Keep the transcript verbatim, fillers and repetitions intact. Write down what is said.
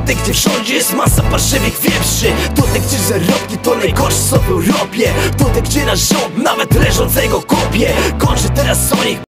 Tutaj, gdzie wszędzie jest masa parszywych wieprzy. Tutaj, gdzie zarobki to najgorsze są w Europie. Tutaj, gdzie nasz rząd nawet leżącego kopie. Kończy teraz o nich